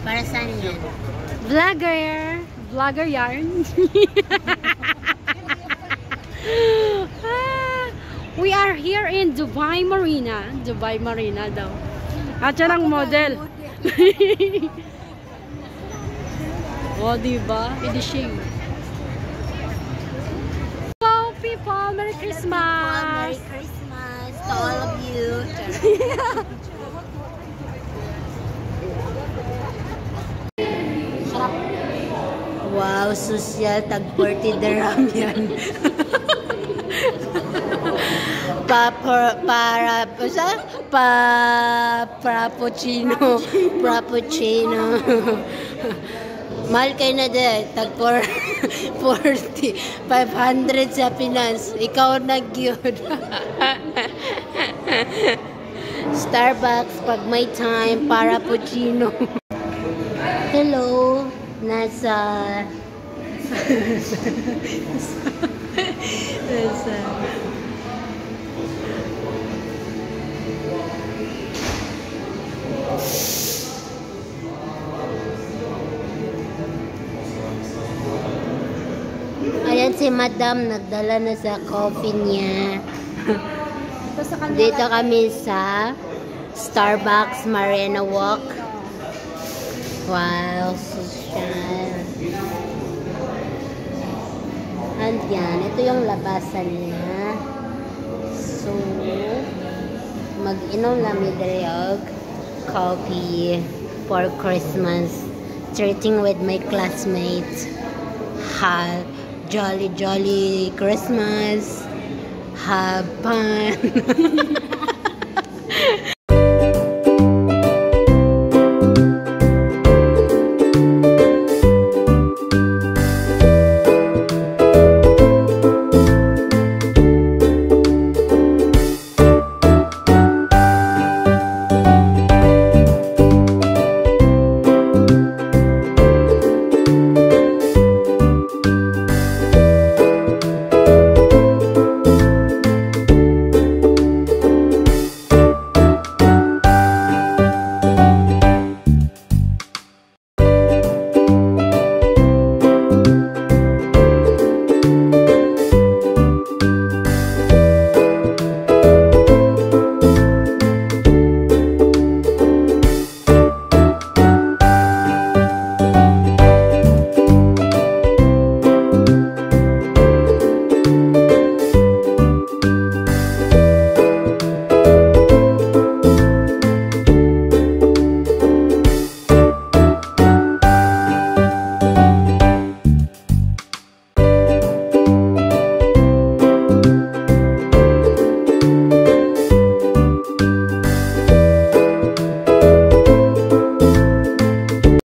Para saan yan? Vlogger. Vlogger yarn. We are here in Dubai Marina. Dubai Marina daw. At yan ang model. O, diba? Edishing. Hello, people! Merry Christmas! Merry Christmas to all of you. Wow, social. Tag 40 dirham yan. Frappuccino. Mahal kayo na din. Tag 40. 500 sa Pinas. Ikaw nag-yun. Starbucks pag may time. Frappuccino. Hello. Nasa ayan si Madam, nagdala na sa coffee niya. Dito kami sa Starbucks Marina Walk. Wow, social. Andyan, ito yung labasan niya. So, mag-inom namin dito coffee for Christmas. Treating with my classmates. Have jolly Christmas. Have fun.